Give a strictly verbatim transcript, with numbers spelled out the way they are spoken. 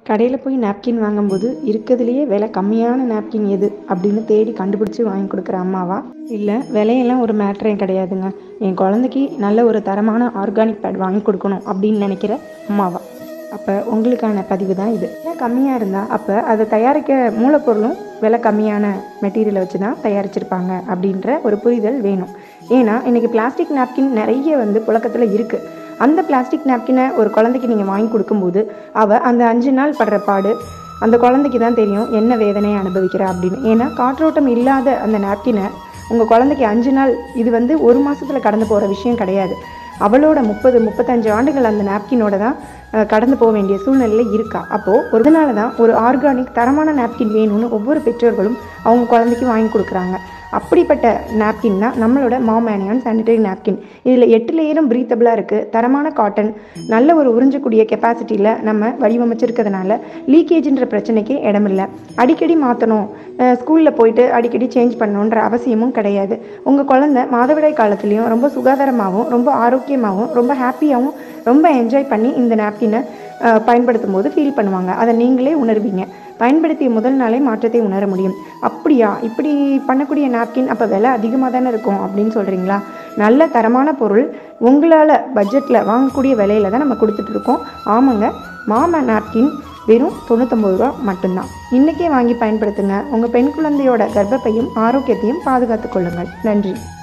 கடையில் போய் நாப்கின் வாங்கும்போது இருக்கிறதுலையே விலை கம்மியான நாப்கின் எது அப்படின்னு தேடி கண்டுபிடிச்சி வாங்கி கொடுக்குற அம்மாவா, இல்லை விலையெல்லாம் ஒரு மேட்ரே கிடையாதுங்க, என் குழந்தைக்கு நல்ல ஒரு தரமான ஆர்கானிக் பேட் வாங்கி கொடுக்கணும் அப்படின்னு நினைக்கிற அம்மாவா? அப்போ உங்களுக்கான பதிவு தான் இது. விலை கம்மியாக இருந்தால் அப்போ அதை தயாரிக்க மூலப்பொருளும் விலை கம்மியான மெட்டீரியலை வச்சு தான் தயாரிச்சிருப்பாங்க அப்படின்ற ஒரு புரிதல் வேணும். ஏன்னா இன்றைக்கி பிளாஸ்டிக் நாப்கின் நிறைய வந்து புழக்கத்தில் இருக்குது. அந்த பிளாஸ்டிக் நாப்கினை ஒரு குழந்தைக்கு நீங்கள் வாங்கி கொடுக்கும்போது அவள் அந்த அஞ்சு நாள் படுற பாடு அந்த குழந்தைக்கு தான் தெரியும், என்ன வேதனையை அனுபவிக்கிறா அப்படின்னு. ஏன்னா காற்றோட்டம் இல்லாத அந்த நாப்கினை உங்கள் குழந்தைக்கு அஞ்சு நாள், இது வந்து ஒரு மாதத்தில் கடந்து போகிற விஷயம் கிடையாது. அவளோட முப்பது முப்பத்தஞ்சு ஆண்டுகள் அந்த நாப்கினோட தான் கடந்து போக வேண்டிய சூழ்நிலையில் இருக்கா. அப்போது ஒரு நாள் தான் ஒரு ஆர்கானிக் தரமான நாப்கின் வேணும்னு ஒவ்வொரு பெற்றோர்களும் அவங்க குழந்தைக்கு வாங்கி கொடுக்குறாங்க. அப்படிப்பட்ட நாப்கின் தான் நம்மளோட மாம் ஆனியான் சானிடரி நாப்கின். இதில் எட்டு லேயரும் ப்ரீத்தபிளாக இருக்குது. தரமான காட்டன், நல்ல ஒரு உறிஞ்சக்கூடிய கெப்பாசிட்டியில் நம்ம வடிவமைச்சிருக்கிறதுனால லீக்கேஜின்ற பிரச்சனைக்கு இடமில்லை. அடிக்கடி மாற்றணும், ஸ்கூலில் போயிட்டு அடிக்கடி சேஞ்ச் பண்ணணுன்ற அவசியமும் கிடையாது. உங்கள் குழந்தை மாதவிடாய் காலத்துலேயும் ரொம்ப சுகாதாரமாகவும் ரொம்ப ஆரோக்கியமாகவும் ரொம்ப ஹாப்பியாகவும் ரொம்ப என்ஜாய் பண்ணி இந்த நாப்கினை பயன்படுத்தும் போது ஃபீல் பண்ணுவாங்க. அதை நீங்களே உணர்வீங்க. பயன்படுத்திய முதல் நாளே மாற்றத்தை உணர முடியும். அப்படியா, இப்படி பண்ணக்கூடிய நாப்கின் அப்போ விலை அதிகமாக தானே இருக்கும் அப்படின்னு சொல்கிறீங்களா? நல்ல தரமான பொருள் உங்களால் பட்ஜெட்டில் வாங்கக்கூடிய விலையில தான் நம்ம கொடுத்துட்ருக்கோம். ஆமாங்க, மாமா நாப்கின் வெறும் தொண்ணூத்தொம்பது ரூபா மட்டும்தான். இன்றைக்கே வாங்கி பயன்படுத்துங்க. உங்கள் பெண் குழந்தையோட கர்ப்பப்பையும் ஆரோக்கியத்தையும் பாதுகாத்து கொள்ளுங்கள். நன்றி.